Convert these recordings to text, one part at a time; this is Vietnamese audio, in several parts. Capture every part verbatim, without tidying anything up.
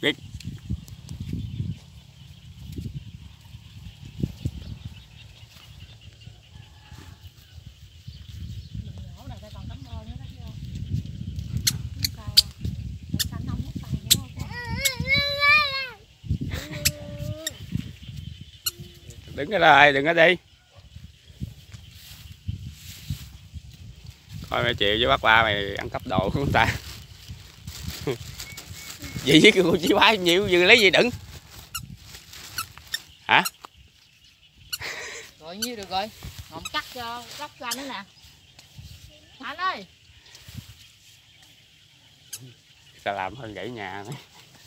Biết. Đừng có lời, đừng có đi. Thôi mày chịu với bác ba mày ăn cắp đồ của người ta. Gì với cô chỉ ba nhiều vừa lấy gì đựng. Hả? Rồi nhiêu được rồi. Ngọn cắt cho góc ra nữa nè. Anh ơi. Sao làm hơn gãy nhà này.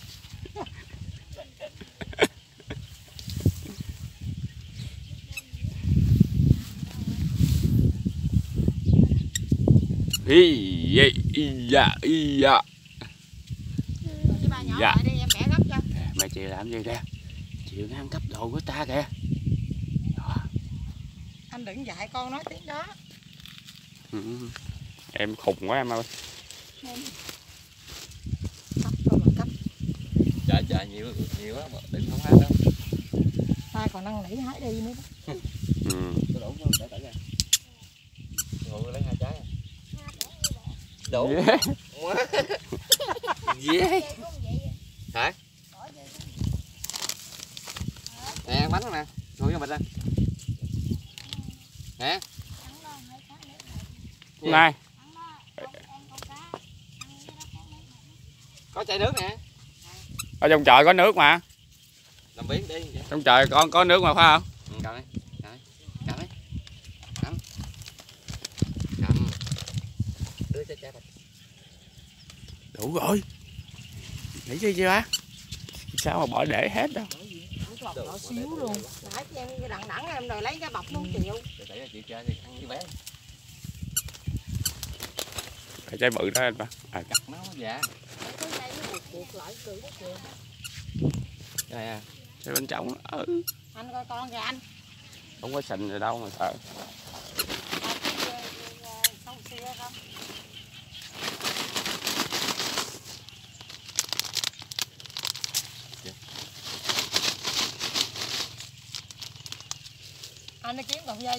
Ý ý ý da ý da. Dạ. Đi, em bẻ gấp cho. Mày chịu làm gì kìa? Chịu ăn cắp đồ của ta kìa. Đó. Anh đừng dạy con nói tiếng đó. Ừ. Em khùng quá em ơi. Em... Cấp thôi mà cấp. Trời trời nhiều nhiều quá mà đừng không hái đâu. Ta còn năn nỉ hái đi nữa đó. Ừ. Có đủ không? Để tải ra. Ngồi lấy hai trái. Đủ. Yeah. Yeah. Hả? Nè ăn bánh không nè, ngồi vô bịch ra. Hả? Này. Có chai nước nè. Ở trong chợ có nước mà. Làm biến đi. Trong chợ con có nước mà phải không? Ừ, cầm đi. Cầm đi. Cầm. Cầm. Đưa cho cha bịch. Đủ rồi. Nghĩ chứ chưa á? Sao mà bỏ để hết đâu. Nhỏ xíu luôn. Nãy em đặng đẳng em rồi lấy cái bọc luôn chịu. Để tải ra chị cha đi ăn với bé. Cái trái bự đó anh ba. À, Nó dạ. Cái dây nó buộc buộc lại cười nó kìa. Đây à. cái bên trong đó. Ừ. Anh coi con kìa anh. Không có sình rồi đâu mà sợ. Không xưa không? Anh đi kiếm cọng dây.